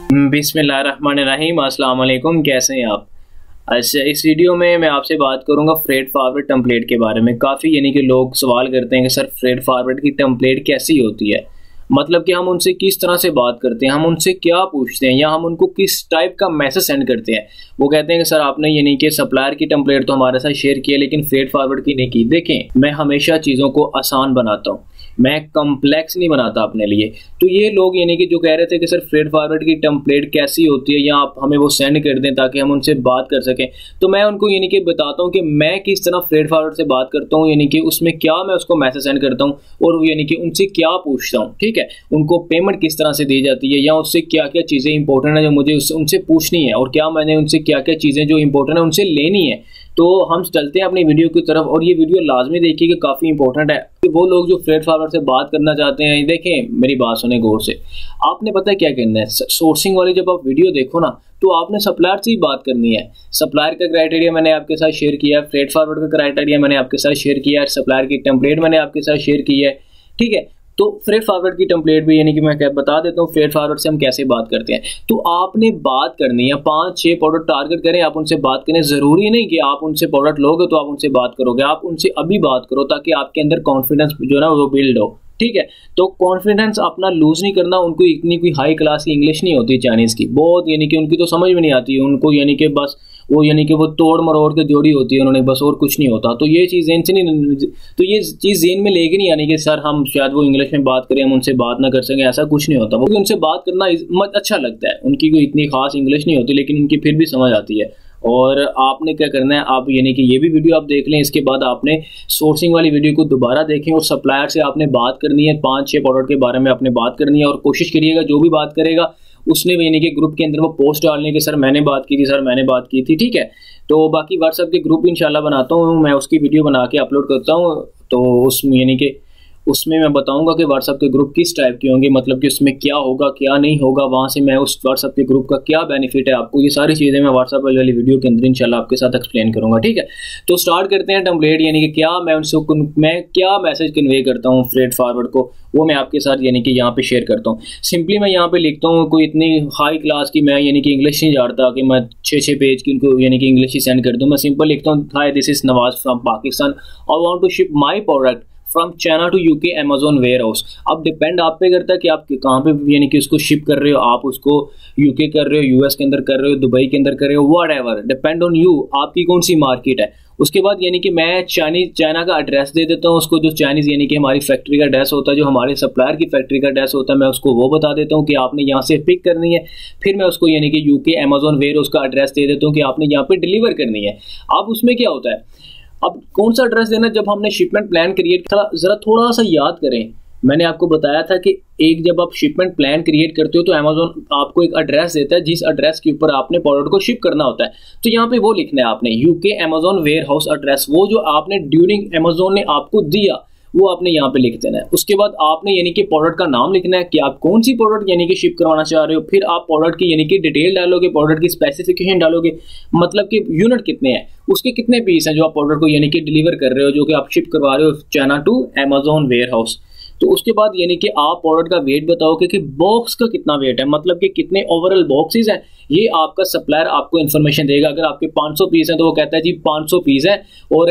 बिस्मिल्लाहिर्रहमानिर्रहीम। अस्सलाम वालेकुम, कैसे हैं आप। अच्छा, इस वीडियो में मैं आपसे बात करूंगा फ्रेट फॉरवर्ड टेम्पलेट के बारे में। काफ़ी यानी कि लोग सवाल करते हैं कि सर फ्रेट फॉरवर्ड की टेम्पलेट कैसी होती है, मतलब कि हम उनसे किस तरह से बात करते हैं, हम उनसे क्या पूछते हैं या हम उनको किस टाइप का मैसेज सेंड करते हैं। वो कहते हैं कि सर आपने यानी कि सप्लायर की टेम्पलेट तो हमारे साथ शेयर किया लेकिन फ्रेट फॉरवर्ड की नहीं की। देखें, मैं हमेशा चीज़ों को आसान बनाता हूँ, मैं कम्प्लेक्स नहीं बनाता अपने लिए। तो ये लोग यानी कि जो कह रहे थे कि सर फ्रेट फॉरवर्ड की टेम्पलेट कैसी होती है या आप हमें वो सेंड कर दें ताकि हम उनसे बात कर सकें, तो मैं उनको यानी कि बताता हूँ कि मैं किस तरह फ्रेट फॉरवर्ड से बात करता हूँ, यानी कि उसमें क्या मैं उसको मैसेज सेंड करता हूँ और यानी कि उनसे क्या पूछता हूँ। ठीक है, उनको पेमेंट किस तरह से दी जाती है या उससे क्या क्या चीज़ें इंपॉर्टेंट है जो मुझे उनसे पूछनी है और क्या मैंने उनसे क्या क्या चीज़ें जो इंपॉर्टेंट है उनसे लेनी है। तो हम चलते हैं अपनी वीडियो की तरफ और ये वीडियो लाजमी देखिए कि काफ़ी इंपॉर्टेंट है कि वो लोग जो फ्रेट फॉरवर्ड से बात करना चाहते हैं। देखें, मेरी बात सुने गौर से। आपने पता है क्या करना है, सोर्सिंग वाली जब आप वीडियो देखो ना तो आपने सप्लायर से ही बात करनी है। सप्लायर का क्राइटेरिया मैंने आपके साथ शेयर किया है, फ्रेट फॉरवर्ड का क्राइटेरिया मैंने आपके साथ शेयर किया है, सप्लायर की टेम्पलेट मैंने आपके साथ शेयर की है। ठीक है, तो फ्रेट फॉरवर्ड की टेम्पलेट भी यानी कि मैं क्या बता देता हूँ फ्रेट फॉरवर्ड से हम कैसे बात करते हैं। तो आपने बात करनी है, 5-6 प्रोडक्ट टारगेट करें, आप उनसे बात करें। जरूरी नहीं कि आप उनसे प्रोडक्ट लोगे तो आप उनसे बात करोगे, आप उनसे अभी बात करो ताकि आपके अंदर कॉन्फिडेंस जो है ना वो बिल्ड हो। ठीक है, तो कॉन्फिडेंस अपना लूज नहीं करना। उनको इतनी कोई हाई क्लास की इंग्लिश नहीं होती चाइनीज़ की, बहुत यानी कि उनकी तो समझ में नहीं आती है उनको, यानी कि बस वो यानी कि वो तोड़ मरोड़ के जोड़ी होती है उन्होंने, बस और कुछ नहीं होता। तो ये चीज़ इनसे नहीं, तो ये चीज़ जेन में लेके नहीं आनी कि सर हम शायद वो इंग्लिश में बात करें हम उनसे बात ना कर सकें, ऐसा कुछ नहीं होता। वो उनसे बात करना अच्छा लगता है, उनकी कोई इतनी खास इंग्लिश नहीं होती लेकिन उनकी फिर भी समझ आती है। और आपने क्या करना है, आप यानी कि ये भी वीडियो आप देख लें, इसके बाद आपने सोर्सिंग वाली वीडियो को दोबारा देखें और सप्लायर से आपने बात करनी है, 5-6 प्रोडक्ट के बारे में आपने बात करनी है। और कोशिश करिएगा जो भी बात करेगा उसने यानी कि ग्रुप के अंदर वो पोस्ट डालने के सर मैंने बात की थी, सर मैंने बात की थी। ठीक है, तो बाकी व्हाट्सएप के ग्रुप इंशाल्लाह बनाता हूँ मैं, उसकी वीडियो बना के अपलोड करता हूँ। तो उसमें यानी कि उसमें मैं बताऊंगा कि व्हाट्सएप के ग्रुप किस टाइप के होंगे, मतलब कि उसमें क्या होगा क्या नहीं होगा, वहाँ से मैं उस व्हाट्सएप के ग्रुप का क्या बेनिफिट है आपको, ये सारी चीज़ें मैं व्हाट्सएप वाली वीडियो के अंदर इंशाल्लाह आपके साथ एक्सप्लेन करूंगा। ठीक है, तो स्टार्ट करते हैं टेम्पलेट, यानी कि क्या मैं क्या मैसेज कन्वे करता हूँ फ्रेट फॉरवर्ड को, वो मैं आपके साथ यानी कि यहाँ पे शेयर करता हूँ। सिंपली मैं यहाँ पे लिखता हूँ, कोई इतनी हाई क्लास की मैं यानी कि इंग्लिश नहीं जानता कि मैं 6-6 पेज की उनको यानी कि इंग्लिश ही सेंड कर दूँ। मैं सिंपल लिखता हूँ, hi this is Nawaz from Pakistan, I want to ship my product from China to UK Amazon warehouse. अब डिपेंड आप पे करता है कि आप कहाँ पे यानी कि उसको शिप कर रहे हो, आप उसको यूके कर रहे हो, यूएस के अंदर कर रहे हो, दुबई के अंदर कर रहे हो, व्हाटएवर, डिपेंड ऑन यू, आपकी कौन सी मार्केट है। उसके बाद यानी कि मैं चाइना का एड्रेस दे देता हूँ उसको, जो चाइनीज़ यानी कि हमारी फैक्ट्री का एड्रेस होता है, जो हमारे सप्लायर की फैक्ट्री का एड्रेस होता है, मैं उसको वो बता देता हूँ कि आपने यहाँ से पिक करनी है। फिर मैं उसको यानी कि यूके अमेजोन वेयर उसका एड्रेस दे देता हूँ कि आपने यहाँ पे डिलीवर करनी है। अब उसमें क्या होता है, अब कौन सा एड्रेस देना, जब हमने शिपमेंट प्लान क्रिएट करा, जरा थोड़ा सा याद करें। मैंने आपको बताया था कि एक जब आप शिपमेंट प्लान क्रिएट करते हो तो अमेजोन आपको एक एड्रेस देता है जिस एड्रेस के ऊपर आपने प्रोडक्ट को शिप करना होता है। तो यहाँ पे वो लिखना है आपने, UK Amazon warehouse address, वो जो आपने ड्यूरिंग अमेजोन ने आपको दिया वो आपने यहाँ पे लिख देना है। उसके बाद आपने यानी कि प्रोडक्ट का नाम लिखना है कि आप कौन सी प्रोडक्ट यानी कि शिप करवाना चाह रहे हो। फिर आप प्रोडक्ट की यानी कि डिटेल डालोगे, प्रोडक्ट की स्पेसिफिकेशन डालोगे, मतलब कि यूनिट कितने हैं, उसके कितने पीस हैं जो आप प्रोडक्ट को यानी कि डिलीवर कर रहे हो, जो कि आप शिप करवा रहे हो China to Amazon warehouse. तो उसके बाद यानी कि आप प्रोडक्ट का वेट बताओगे कि बॉक्स का कितना वेट है, मतलब कि कितने ओवरऑल बॉक्सेस हैं, ये आपका सप्लायर आपको इन्फॉर्मेशन देगा। अगर आपके 500 पीस हैं तो वो कहता है जी 500 पीस है और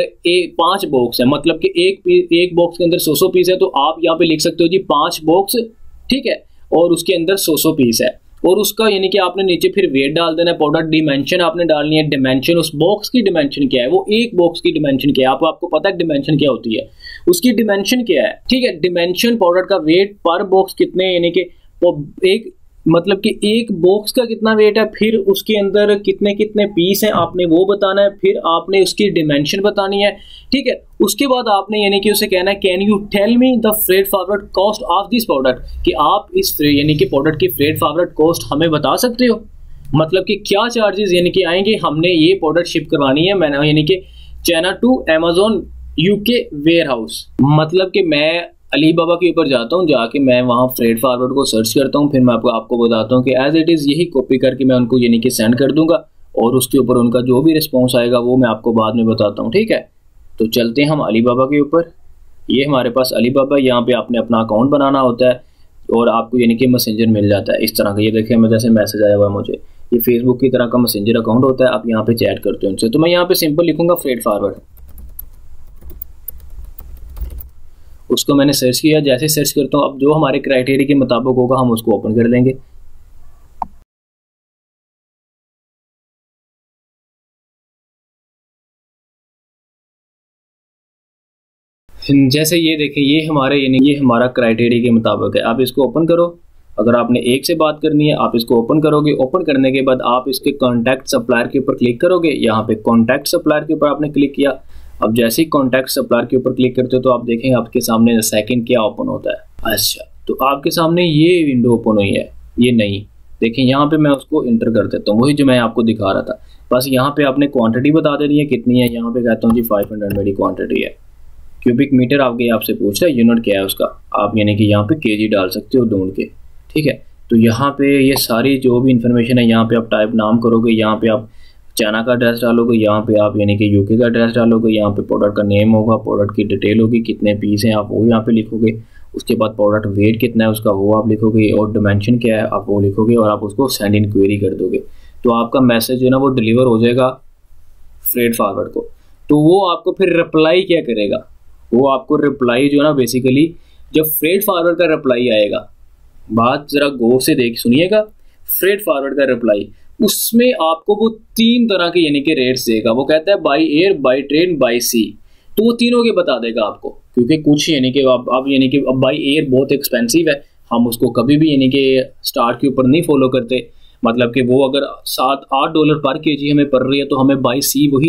5 बॉक्स है, मतलब कि एक बॉक्स के अंदर 100 पीस है, तो आप यहाँ पे लिख सकते हो जी 5 बॉक्स। ठीक है, और उसके अंदर 100 पीस है, और उसका यानी कि आपने नीचे फिर वेट डाल देना है। प्रोडक्ट डिमेंशन आपने डालनी है, डिमेंशन उस बॉक्स की डिमेंशन क्या है, वो एक बॉक्स की डिमेंशन क्या है, आपको पता है डिमेंशन क्या होती है, उसकी डिमेंशन क्या है। ठीक है, डिमेंशन, प्रोडक्ट का वेट पर बॉक्स कितने, यानी कि एक मतलब कि एक बॉक्स का कितना वेट है, फिर उसके अंदर कितने कितने पीस हैं आपने वो बताना है, फिर आपने उसकी डिमेंशन बतानी है। ठीक है, उसके बाद आपने यानी कि उसे कहना है can you tell me the freight forward cost of this product, कि आप इस यानी कि प्रोडक्ट की फ्रेट फॉरवर्ड कॉस्ट हमें बता सकते हो, मतलब कि क्या चार्जेस यानी कि आएंगे, हमने ये प्रोडक्ट शिप करवानी है मैंने यानी कि China to Amazon UK warehouse. मतलब कि मैं अली बाबा के ऊपर जाता हूँ, जाके मैं वहाँ फ्रेट फॉरवर्ड को सर्च करता हूँ, फिर मैं आपको बताता हूँ कि एज इट इज़ यही कॉपी करके मैं उनको यानी कि सेंड कर दूंगा और उसके ऊपर उनका जो भी रिस्पॉन्स आएगा वो मैं आपको बाद में बताता हूँ। ठीक है, तो चलते हैं हम अली बाबा के ऊपर। ये हमारे पास अली बाबा, यहाँ पे आपने अपना अकाउंट बनाना होता है। और आपको यानी कि मैसेंजर मिल जाता है इस तरह का। ये देखिए मैं जैसे मैसेज आया हुआ है मुझे, ये फेसबुक की तरह का मैसेंजर अकाउंट होता है, आप यहाँ पे चैट करते हो उनसे। तो मैं यहाँ पे सिंपल लिखूंगा फ्रेट फॉरवर्ड, उसको मैंने सर्च किया। जैसे सर्च करता हूँ, अब जो हमारे क्राइटेरिया के मुताबिक होगा हम उसको ओपन कर देंगे। जैसे ये देखें, ये हमारे यानी ये हमारा क्राइटेरिया के मुताबिक है। आप इसको ओपन करो। अगर आपने एक से बात करनी है, आप इसको ओपन करोगे। ओपन करने के बाद आप इसके कॉन्टैक्ट सप्लायर के ऊपर क्लिक करोगे। यहाँ पे कॉन्टैक्ट सप्लायर के ऊपर आपने क्लिक किया। अब जैसे ही कॉन्टैक्ट सप्लायर के ऊपर क्लिक करते हो तो आप देखेंगे आपके सामने सेकंड क्या ओपन होता है। अच्छा, तो आपके सामने ये विंडो ओपन हुई है, ये नहीं देखें। यहाँ पे मैं उसको इंटर कर देता हूँ, वही जो मैं आपको दिखा रहा था। बस यहाँ पे आपने क्वांटिटी बता देनी है कितनी है। यहाँ पे कहता हूँ जी 500 मेरी क्वांटिटी है। क्यूबिक मीटर आपके आपसे पूछ रहा है, यूनिट क्या है उसका, आप यानी कि यहाँ पे केजी डाल सकते हो ढूंढ के, ठीक है। तो यहाँ पे ये सारी जो भी इंफॉर्मेशन है, यहाँ पे आप टाइप नाम करोगे, यहाँ पे आप चाइना का एड्रेस डालोगे, यहाँ पे आप यानी कि यूके का एड्रेस डालोगे, यहाँ पे प्रोडक्ट का नेम होगा, प्रोडक्ट की डिटेल होगी, कितने पीस हैं आप वो यहाँ पे लिखोगे। उसके बाद प्रोडक्ट वेट कितना है उसका वो आप लिखोगे, और डिमेंशन क्या है आप वो लिखोगे, और आप उसको सेंड इन क्वेरी कर दोगे। तो आपका मैसेज जो है ना वो डिलीवर हो जाएगा फ्रेट फॉरवर्ड को। तो वो आपको फिर रिप्लाई क्या करेगा, वो आपको रिप्लाई जो है ना बेसिकली, जब फ्रेट फॉरवर्ड का रिप्लाई आएगा, बात जरा गौर से देख सुनिएगा, फ्रेट फॉरवर्ड का रिप्लाई, उसमें आपको वो 3 तरह के यानी कि रेट्स देगा। वो कहता है by air, by train, by sea. तो वो तीनों के बता देगा आपको, क्योंकि कुछ यानी कि अब यानी कि अब बाय एयर बहुत एक्सपेंसिव है, हम उसको कभी भी यानी कि स्टार्ट के ऊपर नहीं फॉलो करते। मतलब कि वो अगर $7-8 पर केजी हमें पड़ रही है तो हमें बाय सी वही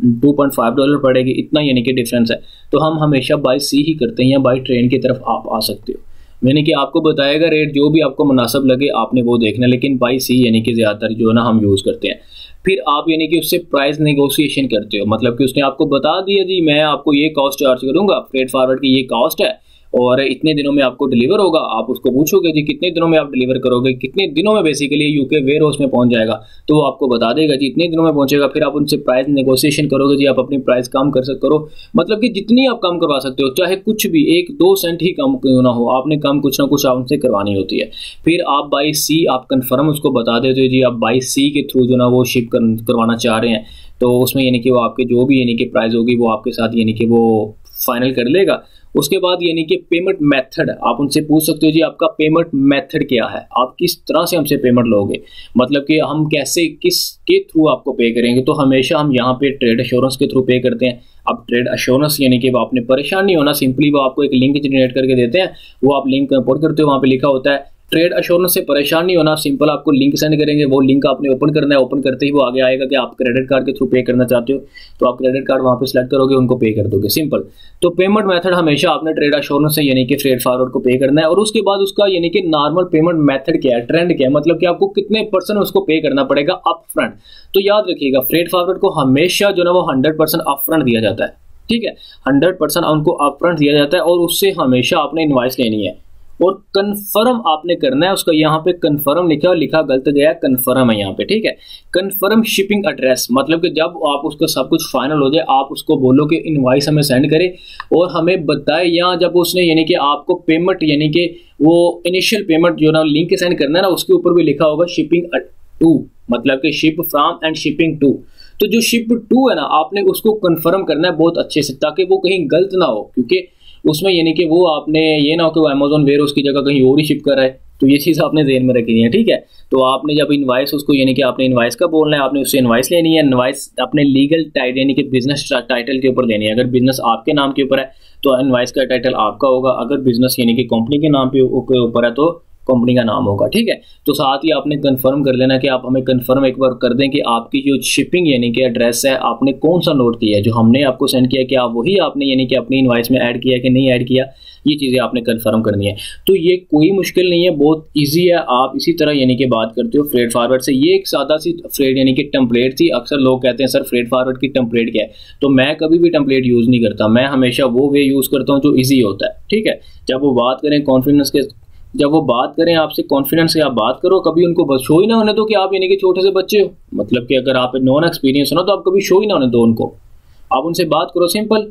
$2.5 पड़ेगी, इतना यानी कि डिफरेंस है। तो हम हमेशा बाय सी ही करते हैं, या बाय ट्रेन की तरफ आप आ सकते हो। यानी कि आपको बताएगा रेट, जो भी आपको मुनासिब लगे आपने वो देखना, लेकिन बाय सी यानी कि ज़्यादातर जो है ना हम यूज़ करते हैं। फिर आप यानी कि उससे प्राइस नेगोशिएशन करते हो, मतलब कि उसने आपको बता दिया जी मैं आपको ये कॉस्ट चार्ज करूँगा, फ्रेट फॉरवर्ड की ये कॉस्ट है और इतने दिनों में आपको डिलीवर होगा। आप उसको पूछोगे जी कितने दिनों में आप डिलीवर करोगे, कितने दिनों में बेसिकली यूके वेयर हाउस में पहुंच जाएगा, तो वो आपको बता देगा जी इतने दिनों में पहुंचेगा। फिर आप उनसे प्राइस नेगोशिएशन करोगे जी, आप अपनी प्राइस कम करो, मतलब कि जितनी आप कम करवा सकते हो, चाहे कुछ भी 1-2 सेंट ही कम क्यों ना हो, आपने कम कुछ ना कुछ उनसे करवानी होती है। फिर आप बाई सी आप कन्फर्म उसको बता देते हो जी आप बाई सी के थ्रू जो ना वो शिप करवाना चाह रहे हैं, तो उसमें यानी कि वो आपके जो भी यानी कि प्राइस होगी वो आपके साथ यानी कि वो फाइनल कर लेगा। उसके बाद यानी कि पेमेंट मेथड आप उनसे पूछ सकते हो जी आपका पेमेंट मेथड क्या है, आप किस तरह से हमसे पेमेंट लोगे, मतलब कि हम कैसे किसके थ्रू आपको पे करेंगे। तो हमेशा हम यहाँ पे ट्रेड एश्योरेंस के थ्रू पे करते हैं। अब ट्रेड एश्योरेंस यानी कि वो आपने परेशान नहीं होना, सिंपली वो आपको एक लिंक जनरेट करके देते हैं, वो आप लिंक इंपोर्ट करते हो, वहाँ पे लिखा होता है ट्रेड एश्योरेंस से परेशान नहीं होना, सिंपल आपको लिंक सेंड करेंगे, वो लिंक आपने ओपन करना है, ओपन करते ही वो आगे आएगा कि आप क्रेडिट कार्ड के थ्रू पे करना चाहते हो, तो आप क्रेडिट कार्ड वहाँ पे सिलेक्ट करोगे, उनको पे कर दोगे, सिंपल। तो पेमेंट मेथड हमेशा आपने ट्रेड एश्योरेंस से यानी कि फ्रेट फॉरवर्ड को पे करना है। और उसके बाद उसका यानी कि नॉर्मल पेमेंट मेथड क्या है, ट्रेंड क्या है, मतलब कि आपको कितने % उसको पे करना पड़ेगा अप फ्रंट। तो याद रखिएगा फ्रेट फॉरवर्ड को हमेशा जो ना वो 100% अप फ्रंट दिया जाता है, ठीक है, 100% उनको अप फ्रंट दिया जाता है, और उससे हमेशा आपने इनवॉइस लेनी है और कंफर्म आपने करना है उसका। यहाँ पे कंफर्म लिखा गलत गया है, कंफर्म है यहाँ पे, ठीक है। कंफर्म शिपिंग एड्रेस, मतलब कि जब आप उसका सब कुछ फाइनल हो जाए आप उसको बोलो कि इनवॉइस हमें सेंड करे और हमें बताए, या जब उसने यानी कि आपको पेमेंट यानी कि वो इनिशियल पेमेंट जो ना लिंक सेंड करना है ना, उसके ऊपर भी लिखा होगा शिपिंग टू, मतलब कि ship from and shipping to. तो जो शिप टू है ना आपने उसको कंफर्म करना है बहुत अच्छे से, ताकि वो कहीं गलत ना हो, क्योंकि उसमें यानी कि वो आपने ये ना हो कि वो अमेज़न वेयर उसकी जगह कहीं और ही शिप कर रहा है, तो ये चीज़ आपने ध्यान में रखनी है, ठीक है। तो आपने जब इनवॉइस उसको यानी कि आपने इनवॉइस का बोलना है, आपने उससे इनवॉइस लेनी है, इनवॉइस अपने लीगल टाइटल यानी कि बिजनेस टाइटल के ऊपर लेनी है। अगर बिजनेस आपके नाम के ऊपर है तो इनवॉइस का टाइटल आपका होगा, अगर बिजनेस यानी कि कंपनी के नाम के ऊपर है तो कंपनी का नाम होगा, ठीक है। तो साथ ही आपने कंफर्म कर लेना कि आप हमें कंफर्म एक बार कर दें कि आपकी जो शिपिंग यानी कि एड्रेस है आपने कौन सा नोट किया है, जो हमने आपको सेंड किया कि आप वही आपने यानी कि अपनी इनवॉइस में ऐड किया कि नहीं ऐड किया, ये चीज़ें आपने कंफर्म करनी है। तो ये कोई मुश्किल नहीं है, बहुत ईजी है। आप इसी तरह यानी कि बात करते हो फ्रेट फॉरवर्ड से। ये एक सादा सी फ्रेट यानी कि टेम्पलेट थी। अक्सर लोग कहते हैं सर फ्रेट फॉरवर्ड की टेम्पलेट क्या है, तो मैं कभी भी टेम्पलेट यूज़ नहीं करता, मैं हमेशा वो वे यूज़ करता हूँ जो ईजी होता है, ठीक है। जब वो बात करें कॉन्फिडेंस के, जब वो बात करें आपसे कॉन्फिडेंस से आप बात करो, कभी उनको बस शो ही ना होने दो कि आप यानी कि छोटे से बच्चे हो, मतलब कि अगर आप नॉन एक्सपीरियंस हो ना तो आप कभी शो ही ना होने दो उनको, आप उनसे बात करो सिंपल।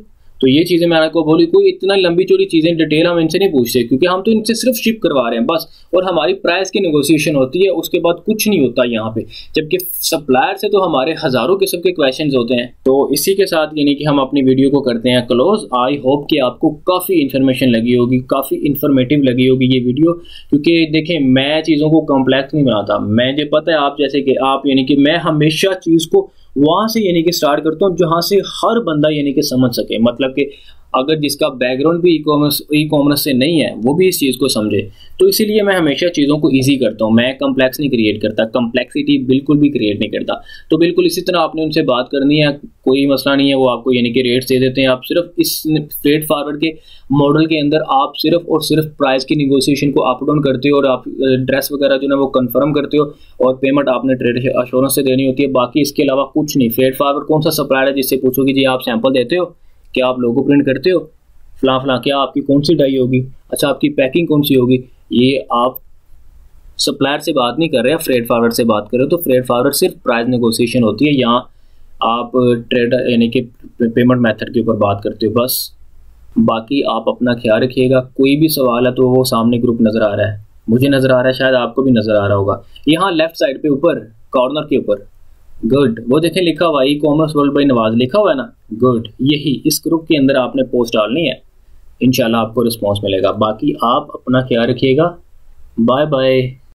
तो ये चीज़ें मैंने आपको बोली, कोई इतना लंबी चौड़ी चीज़ें डिटेल हम इनसे नहीं पूछते, क्योंकि हम तो इनसे सिर्फ शिप करवा रहे हैं बस, और हमारी प्राइस की नेगोशिएशन होती है, उसके बाद कुछ नहीं होता यहाँ पे। जबकि सप्लायर से तो हमारे हज़ारों किस्म के क्वेश्चंस होते हैं। तो इसी के साथ यानी कि हम अपनी वीडियो को करते हैं क्लोज। आई होप कि आपको काफ़ी इन्फॉर्मेशन लगी होगी, काफ़ी इन्फॉर्मेटिव लगी होगी ये वीडियो, क्योंकि देखें मैं चीज़ों को कॉम्प्लेक्स नहीं बनाता। मुझे पता है आप जैसे कि आप यानी कि मैं हमेशा चीज़ को वहां से यानी कि स्टार्ट करता हूँ जहां से हर बंदा यानी कि समझ सके, मतलब कि अगर जिसका बैकग्राउंड भी ई कॉमर्स से नहीं है वो भी इस चीज़ को समझे। तो इसीलिए मैं हमेशा चीज़ों को इजी करता हूँ, मैं कम्प्लेक्स नहीं क्रिएट करता, कम्प्लेक्सिटी बिल्कुल भी क्रिएट नहीं करता। तो बिल्कुल इसी तरह आपने उनसे बात करनी है, कोई मसला नहीं है, वो आपको यानी कि रेट्स दे देते हैं। आप सिर्फ इस फ्रेट फॉरवर्ड के मॉडल के अंदर आप सिर्फ और सिर्फ प्राइस की निगोशिएशन को अप डाउन करते हो, और आप ड्रेस वगैरह जो है वो कंफर्म करते हो, और पेमेंट आपने ट्रेड एश्योरेंस से देनी होती है। बाकी इसके अलावा कुछ नहीं। फ्रेट फॉरवर्ड कौन सा सप्लायर है जिससे पूछोगे जी आप सैंपल देते हो, क्या आप लोगो प्रिंट करते हो, फला क्या आपकी कौन सी डाई होगी, अच्छा आपकी पैकिंग कौन सी होगी, ये आप सप्लायर से बात नहीं कर रहे हैं, फ्रेट फॉरवर्ड से बात कर रहे हो। तो फ्रेट फॉरवर्ड सिर्फ प्राइस नेगोशिएशन होती है, यहाँ आप ट्रेड यानी कि पेमेंट मेथड के ऊपर बात करते हो बस। बाकी आप अपना ख्याल रखिएगा। कोई भी सवाल है तो वो सामने ग्रुप नज़र आ रहा है, मुझे नज़र आ रहा है, शायद आपको भी नज़र आ रहा होगा, यहाँ लेफ्ट साइड पे ऊपर कॉर्नर के ऊपर। गुड, वो देखें लिखा हुआ e commerce world by Nawaz लिखा हुआ है ना। गुड, यही इस ग्रुप के अंदर आपने पोस्ट डालनी है, इंशाल्लाह आपको रिस्पॉन्स मिलेगा। बाकी आप अपना ख्याल रखिएगा। Bye bye.